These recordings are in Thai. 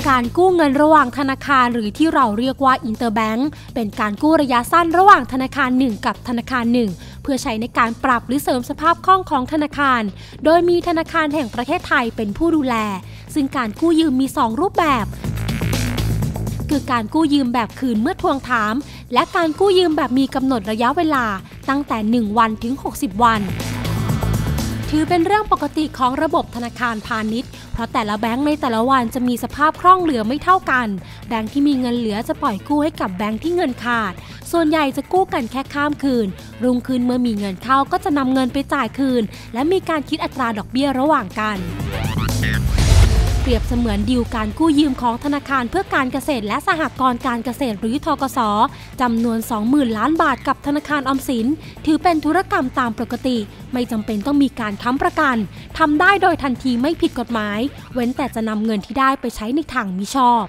การกู้เงินระหว่างธนาคารหรือที่เราเรียกว่าอินเตอร์แบงก์เป็นการกู้ระยะสั้นระหว่างธนาคารหนึ่งกับธนาคารหนึ่งเพื่อใช้ในการปรับหรือเสริมสภาพคล่องของธนาคารโดยมีธนาคารแห่งประเทศไทยเป็นผู้ดูแลซึ่งการกู้ยืมมี2รูปแบบคือการกู้ยืมแบบคืนเมื่อทวงถามและการกู้ยืมแบบมีกำหนดระยะเวลาตั้งแต่1วันถึง60วันถือเป็นเรื่องปกติของระบบธนาคารพาณิชย์เพราะแต่ละแบงก์ในแต่ละวันจะมีสภาพคล่องเหลือไม่เท่ากันแบงก์ที่มีเงินเหลือจะปล่อยกู้ให้กับแบงก์ที่เงินขาดส่วนใหญ่จะกู้กันแค่ข้ามคืนรุ่งขึ้นเมื่อมีเงินเข้าก็จะนำเงินไปจ่ายคืนและมีการคิดอัตราดอกเบี้ยระหว่างกันเปรียบเสมือนดีลการกู้ยืมของธนาคารเพื่อการเกษตรและสหกรณ์การเกษตรหรือธกส.จำนวน 20,000 ล้านบาทกับธนาคารออมสินถือเป็นธุรกรรมตามปกติไม่จำเป็นต้องมีการค้ำประกันทำได้โดยทันทีไม่ผิดกฎหมายเว้นแต่จะนำเงินที่ได้ไปใช้ในทางมิชอบ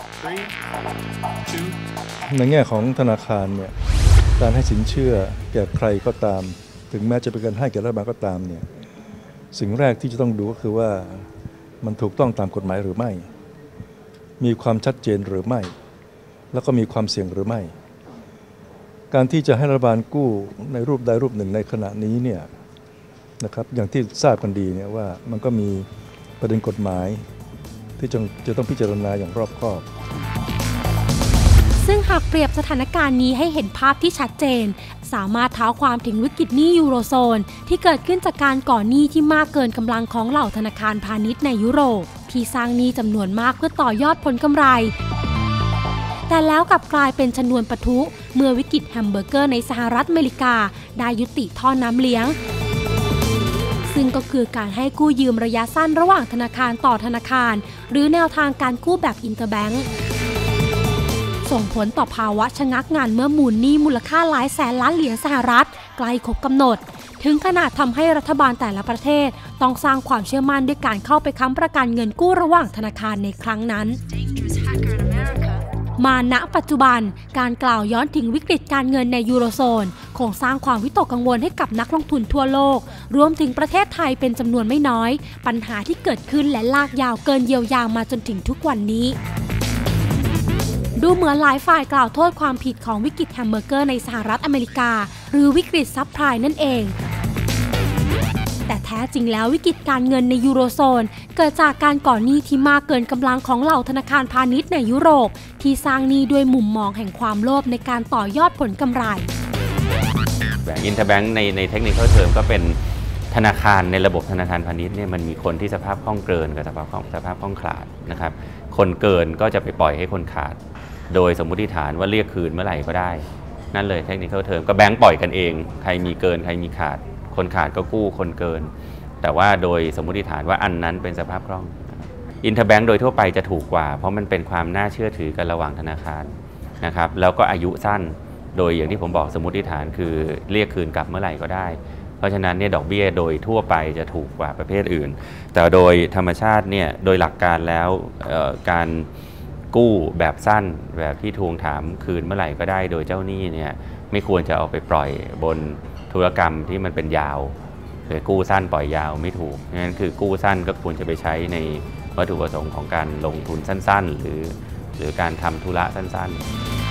ในแง่ของธนาคารเนี่ยการให้สินเชื่อแก่ใครก็ตามถึงแม้จะเป็นการให้แก่รัฐบาลก็ตามเนี่ยสิ่งแรกที่จะต้องดูก็คือว่ามันถูกต้องตามกฎหมายหรือไม่มีความชัดเจนหรือไม่แล้วก็มีความเสี่ยงหรือไม่การที่จะให้รัฐบาลกู้ในรูปใดรูปหนึ่งในขณะนี้เนี่ยนะครับอย่างที่ทราบกันดีเนี่ยว่ามันก็มีประเด็นกฎหมายที่จะต้องพิจารณาอย่างรอบคอบซึ่งหากเปรียบสถานการณ์นี้ให้เห็นภาพที่ชัดเจนสามารถเท้าความถึงวิกฤตหนี้ยูโรโซนที่เกิดขึ้นจากการก่อหนี้ที่มากเกินกำลังของเหล่าธนาคารพาณิชย์ในยุโรปที่สร้างหนี้จำนวนมากเพื่อต่อยอดผลกำไรแต่แล้วกลับกลายเป็นชนวนปะทุเมื่อวิกฤตแฮมเบอร์เกอร์ในสหรัฐอเมริกาได้ยุติท่อน้ำเลี้ยงซึ่งก็คือการให้กู้ยืมระยะสั้นระหว่างธนาคารต่อธนาคารหรือแนวทางการกู้แบบอินเตอร์แบงก์ส่งผลต่อภาวะชะงักงันเมื่อมูลหนี้มูลค่าหลายแสนล้านเหรียญสหรัฐใกล้ครบกำหนดถึงขนาดทำให้รัฐบาลแต่ละประเทศต้องสร้างความเชื่อมั่นด้วยการเข้าไปค้ำประกันเงินกู้ระหว่างธนาคารในครั้งนั้นมาณปัจจุบันการกล่าวย้อนถึงวิกฤตการเงินในยูโรโซนคงสร้างความวิตกกังวลให้กับนักลงทุนทั่วโลกรวมถึงประเทศไทยเป็นจำนวนไม่น้อยปัญหาที่เกิดขึ้นและลากยาวเกินเยียวยามาจนถึงทุกวันนี้ดูเหมือนหลายฝ่ายกล่าวโทษความผิดของวิกฤตแฮมเบอร์เกอร์ในสหรัฐอเมริกาหรือวิกฤตซับไพรม์นั่นเองแต่แท้จริงแล้ววิกฤตการเงินในยูโรโซนเกิดจากการก่อหนี้ที่มากเกินกำลังของเหล่าธนาคารพาณิชย์ในยุโรปที่สร้างหนี้ด้วยมุมมองแห่งความโลภในการต่อยอดผลกำไรอินเตอร์แบงก์ในเทคนิคเทอมก็เป็นธนาคารในระบบธนาคารพาณิชย์เนี่ยมันมีคนที่สภาพคล่องเกินกับสภาพคล่องขาดนะครับคนเกินก็จะไปปล่อยให้คนขาดโดยสมมุติฐานว่าเรียกคืนเมื่อไหร่ก็ได้นั่นเลยเทคนิคเทอมก็แบงก์ปล่อยกันเองใครมีเกินใครมีขาดคนขาดก็กู้คนเกินแต่ว่าโดยสมมุติฐานว่าอันนั้นเป็นสภาพคล่องอินเตอร์แบงก์โดยทั่วไปจะถูกกว่าเพราะมันเป็นความน่าเชื่อถือกันระหว่างธนาคารนะครับแล้วก็อายุสั้นโดยอย่างที่ผมบอกสมมุติฐานคือเรียกคืนกลับเมื่อไหร่ก็ได้เพราะฉะนั้นเนี่ยดอกเบี้ยโดยทั่วไปจะถูกกว่าประเภทอื่นแต่โดยธรรมชาติเนี่ยโดยหลักการแล้วการกู้แบบสั้นแบบที่ทวงถามคืนเมื่อไหร่ก็ได้โดยเจ้าหนี้เนี่ยไม่ควรจะเอาไปปล่อยบนธุรกรรมที่มันเป็นยาวหรือกู้สั้นปล่อยยาวไม่ถูกงั้นคือกู้สั้นก็ควรจะไปใช้ในวัตถุประสงค์ของการลงทุนสั้นๆหรือการทำธุระสั้น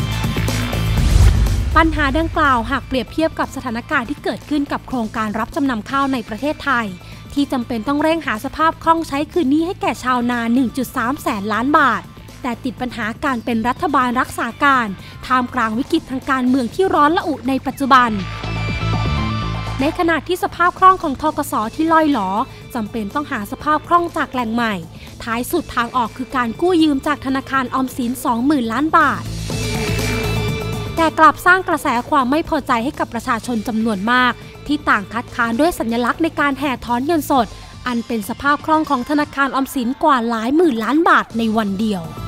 ปัญหาดังกล่าวหากเปรียบเทียบกับสถานการณ์ที่เกิดขึ้นกับโครงการรับจำนำข้าวในประเทศไทยที่จำเป็นต้องเร่งหาสภาพคล่องใช้คืนหนี้ให้แก่ชาวนา 1.3 แสนล้านบาทแต่ติดปัญหาการเป็นรัฐบาลรักษาการท่ามกลางวิกฤตทางการเมืองที่ร้อนระอุในปัจจุบันในขณะที่สภาพคล่องของธกส.ที่ล่อยหลอจำเป็นต้องหาสภาพคล่องจากแหล่งใหม่ท้ายสุดทางออกคือการกู้ยืมจากธนาคารออมสิน 20,000 ล้านบาทแต่กลับสร้างกระแสความไม่พอใจให้กับประชาชนจำนวนมากที่ต่างคัดค้านด้วยสัญลักษณ์ในการแห่ถอนเงินสดอันเป็นสภาพคล่องของธนาคารออมสินกว่าหลายหมื่นล้านบาทในวันเดียว